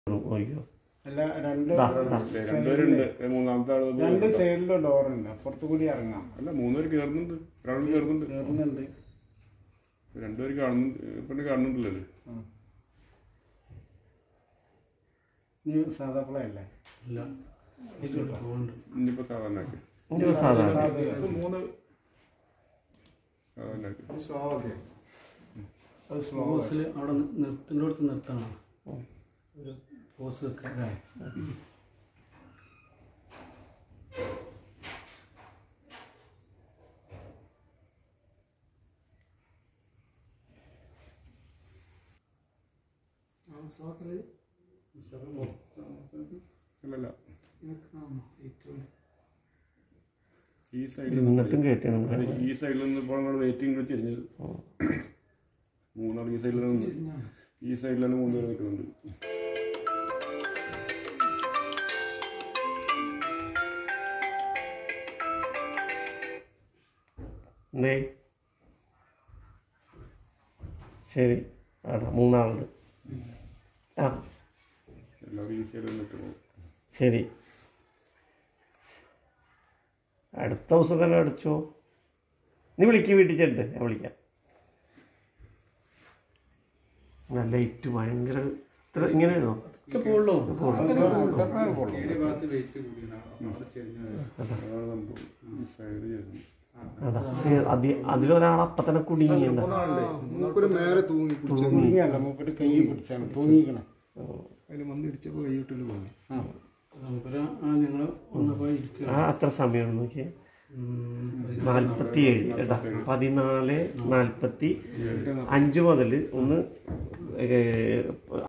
അയ്യോ അല്ല രണ്ട് സൈഡിലും ഡോറുണ്ട്, അപ്പുറത്ത് കൂടി ഇറങ്ങാം. അല്ല 3 പേര് കയറുന്നുണ്ട്, ഒരാൾ കയറുന്നുണ്ട്. രണ്ടുപേര് കാണുന്നുണ്ടല്ലോ. നീ സാധാ പ്ലേ ഇനിയിപ്പോ സാധാരണ അവിടെ നിർത്തിൻ്റെ നിർത്തണം. ഒരു പോസ് വെക്കാൻ ഈ സൈഡിൽ നിന്ന് ഇപ്പോൾ വെയിറ്റിംഗ് തിരിഞ്ഞത് 3 ആൾ ഈ സൈഡിലാണ് 3 പേര് നിൽക്കുന്നുണ്ട്. ശരി, 3 ആളുണ്ട്. ആ എല്ലാവരും ഈ സൈഡിൽ നിന്നിട്ട് പോകും. ശരി, അടുത്ത ദിവസം തന്നെ അടിച്ചോ. നീ വിളിക്കും, വീട്ടിൽ ചെല്ലിട്ട് ഞാൻ വിളിക്കാം. ലൈറ്റ് ഭയങ്കര ഇങ്ങനെയാണോ? അതിലൊരാൾ അപ്പം തന്നെ കുടുങ്ങിയുണ്ട്. അത്ര സമയമാണ് നോക്കിയേ. 47 കേട്ടാ. 14:45 മുതൽ ഒന്ന്